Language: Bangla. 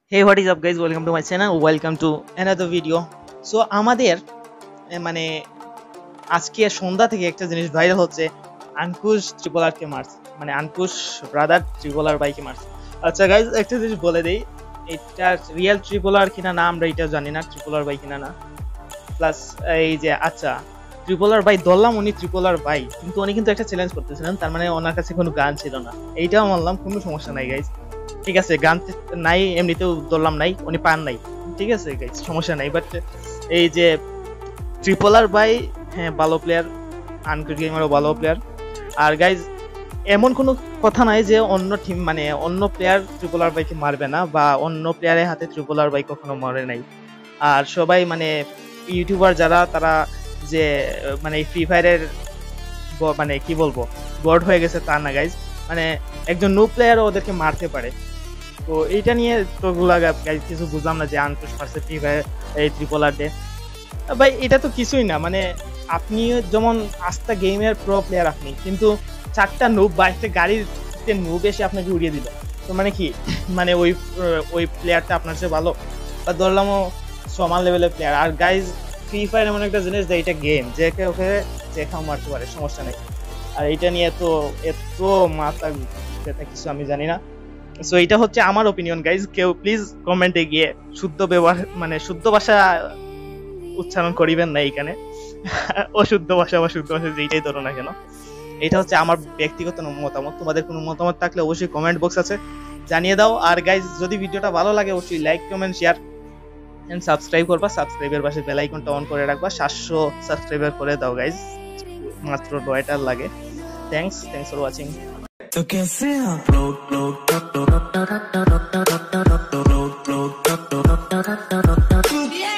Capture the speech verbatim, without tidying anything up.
Hey, what is up guys, welcome to my channel, welcome to another video. So আমাদের মানে আজকে সন্ধ্যা থেকে একটা জিনিস ভাইরাল হচ্ছে, আনকুশ ট্রিপলার কে মারছে, মানে আনকুশ ব্রাদার ট্রিপলার বাইকে মারছে। আচ্ছা গাইজ, একটা জিনিস বলে দেই, এটা রিয়েল ট্রিপলার কিনা না আমরা এটা জানি না, ট্রিপলার বাই কিনা না। প্লাস এই যে আচ্ছা ট্রিপলার বাই ধরলাম, উনি ট্রিপলার বাই, কিন্তু উনি কিন্তু একটা চ্যালেঞ্জ করতেছিলেন, তার মানে ওনার কাছে কোনো গান ছিল না, এইটাও মানলাম, কোনো সমস্যা নাই গাইজ, ঠিক আছে। গান নাই, এমনিতেও ধরলাম নাই, উনি পান নাই, ঠিক আছে গাইজ, সমস্যা নাই। বাট এই যে ট্রিপলার বাই, হ্যাঁ ভালো প্লেয়ার, আনকুশ গেমারও ভালো প্লেয়ার। আর গাইজ এমন কোনো কথা নাই যে অন্য টিম মানে অন্য প্লেয়ার ট্রিপলার বাইকে মারবে না, বা অন্য প্লেয়ারের হাতে ট্রিপলার বাই কখনো মরে নাই। আর সবাই মানে ইউটিউবার যারা, তারা যে মানে ফ্রি ফায়ারের মানে কি বলবো গড হয়ে গেছে তা না গাইজ, মানে একজন নো প্লেয়ারও ওদেরকে মারতে পারে। তো এইটা নিয়ে তোগুলা গাইজ কিছু বুঝলাম না যে আনকুশ পারছে ফ্রি ফায়ার এই ট্রিপলার ডে। ভাই এটা তো কিছুই না, মানে আপনি যেমন আস্তা গেমের প্রো প্লেয়ার আপনি, কিন্তু চারটা নুব বা একটা গাড়ির নুব এসে আপনাকে উড়িয়ে দিল, তো মানে কি মানে ওই ওই প্লেয়ারটা আপনার চেয়ে ভালো, বা ধরলামও সমান লেভেলের প্লেয়ার। আর গাইজ ফ্রি ফায়ার এমন একটা জিনিস যে এটা গেম, যে কে ওকে যে কেউ মারতে পারে, সমস্যা নেই। আর এইটা নিয়ে তো এত মাথা ব্যথা কিছু আমি জানি না। সো এটা হচ্ছে আমার ওপিনিয়ন গাইজ, কেউ প্লিজ কমেন্টে গিয়ে শুদ্ধ ব্যবহার মানে শুদ্ধ ভাষা উচ্চারণ করিবেন না এইখানে, অশুদ্ধ ভাষা বা শুদ্ধ ভাষা যেইটাই ধরো না কেন। এটা হচ্ছে আমার ব্যক্তিগত মতামত, তোমাদের কোনো মতামত থাকলে অবশ্যই কমেন্ট বক্স আছে, জানিয়ে দাও। আর গাইজ যদি ভিডিওটা ভালো লাগে অবশ্যই like comment share and subscribe করবা, সাবস্ক্রাইবের পাশে বেল আইকনটা অন করে রাখবা। সাতশো সাবস্ক্রাইবার করে দাও গাইজ, মাত্র নয়টার লাগে। Thanks thanks for watching. तो कैसे आप लोग लोग